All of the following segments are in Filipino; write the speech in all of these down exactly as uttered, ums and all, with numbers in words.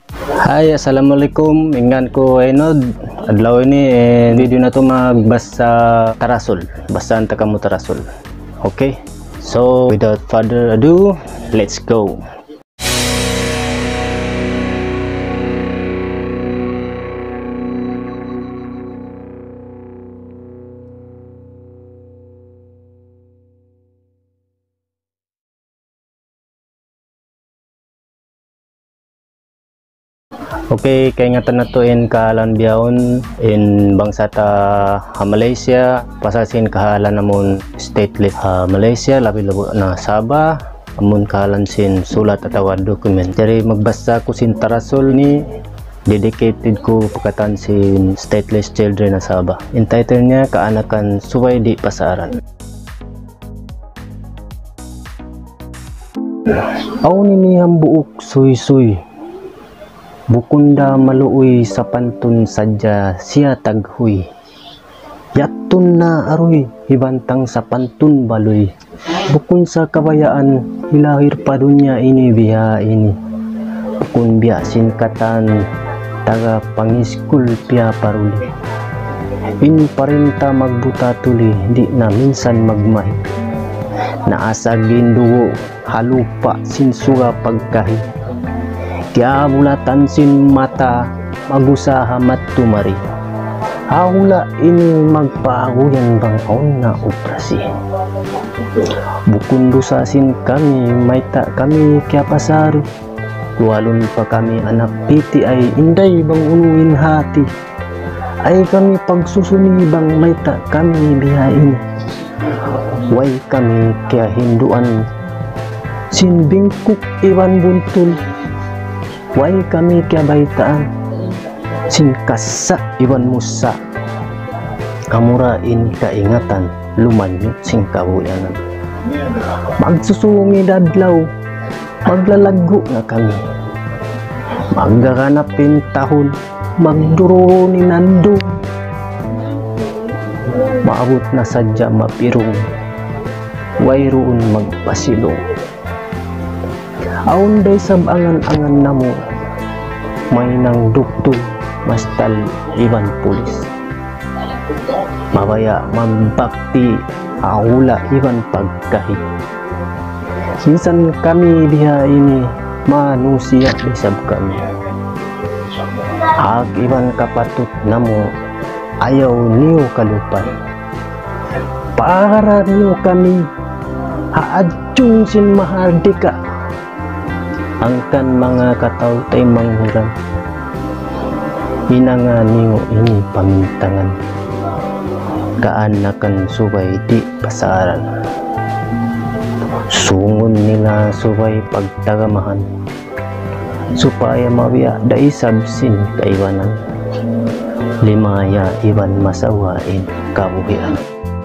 Hai, assalamualaikum. Ingan ko Enod. Adlaw ini eh, video na to magbasa tarasol. Basahan ta kamo tarasol. Okay? So, without further ado, let's go. Okay, kay nga tanatuin kahalan biyahon in bangsa ta ha Malaysia, pasasin kahalan namon state lift ha Malaysia, labi labo na Sabah, amon kahalan sin sulat atawa document. Jadi magbasa ko sin tarasol ni dedicated ko pagkatan sin stateless children na Sabah. In title niya, Kaanakan Suway Di Pasaran. Aw ninihang buok suy-suy, bukunda maluoy sa pantun sadya siya taghuy. Yatun na aroy hibantang sa pantun baloy, bukun sa kabayaan hilahir pa dunya ini biha ini. Bukun biya sinkatan taga pangiskul piya paruli, ini parinta magbuta tuli di na minsan magmahi. Naasagin dugo halupa sinsuga pagkahi, kaya bulatan sin mata magusaha matumari. Haula ini magpaaguyan bang on na operasi. Bukun dusasin kami maita kami kaya pasari, lualun pa kami anak piti ay inday bang unuin hati. Ay kami pagsusuni bang maita kami bihain. Way kami kaya hinduan sin bingkuk iwan buntul. Way kami kaya baitaan sin kasa iwan musa. Amura ini kaingatan lumanyot sing kabuyanan. Magsusungi dadlaw, maglalago na kami. Maggaganapin tahon, magduro ni nandong. Maabot na sadya mapirong, wayroon magpasilong. Aun day sabangan-angan namo, may nang duktul mastal iban pulis. Mabaya mambakti aula iban pagkahit. Minsan kami diha ini manusia disab kami. Hag iban kapatut namo ayaw niyo kalupan. Para niyo kami haadjung sin mahardika, angkan mga kataw tay manghuran. Hinanga niyo ini pamintangan, Kaanakan Suway Di Pasaran. Sungon nila suway pagtagamahan, supaya mabiya daisab sin kaiwanan. Limaya iban masawain kabuhian.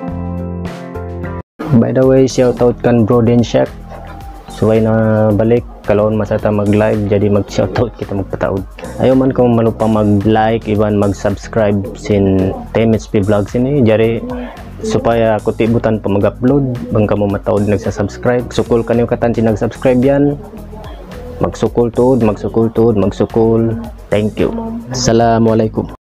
By the way, shout out kan Bro Denshak. Suway na balik, kalawon masata mag-live, jadi mag-shoutout kita magpataod. Ayaw man kung malupa mag-like, iban mag-subscribe sin T M H P Vlogs ini, jadi supaya ako tibutan pa mag-upload, bang kamo mataod nagsa-subscribe. Sukul kanyo katan sin nag-subscribe yan. Magsukul tuod, magsukul tuod, magsukul. Thank you. Assalamualaikum.